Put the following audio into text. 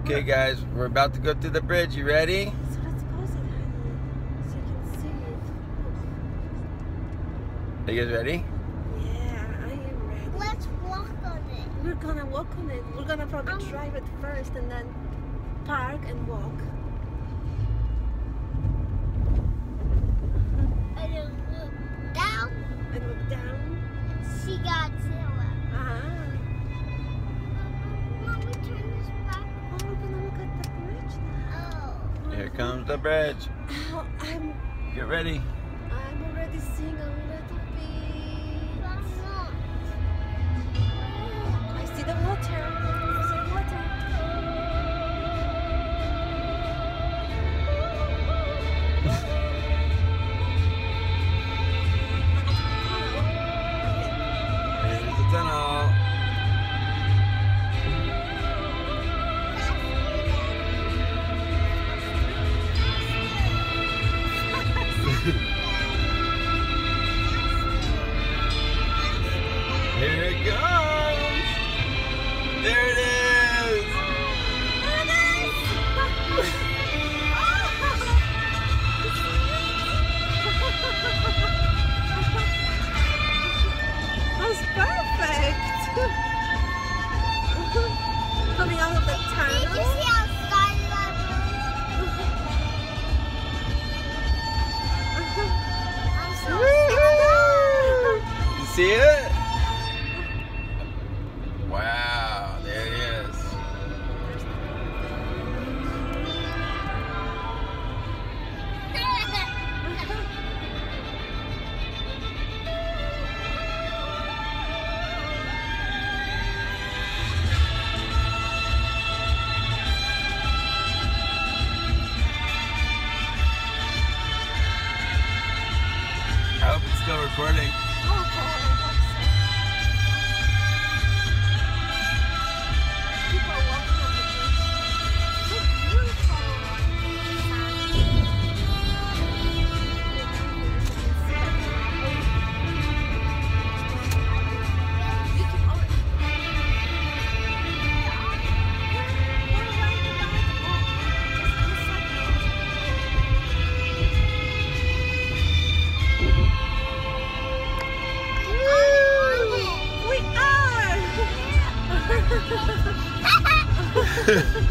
Okay, guys, we're about to go through the bridge. You ready? So let's pause it, honey, so you can see it. Are you guys ready? Yeah, I am ready. Let's walk on it. We're gonna walk on it. We're gonna probably drive it first and then park and walk. And then look down And look down. and see Godzilla. Mom, we turn this back. Oh, we're gonna look at the bridge now. Oh. Here comes the bridge. Oh, I'm Get ready. already seeing a little bit. I'm not. I see the water. I see the water. Here's the tunnel. Here it comes. There it is. That was perfect. Coming out of the Did you tunnel. see how started that I'm so You see it? Wow, there it is. I hope it's still recording. Oh, boy, I hope so. People are walking on the beach. So beautiful. You can already. We are!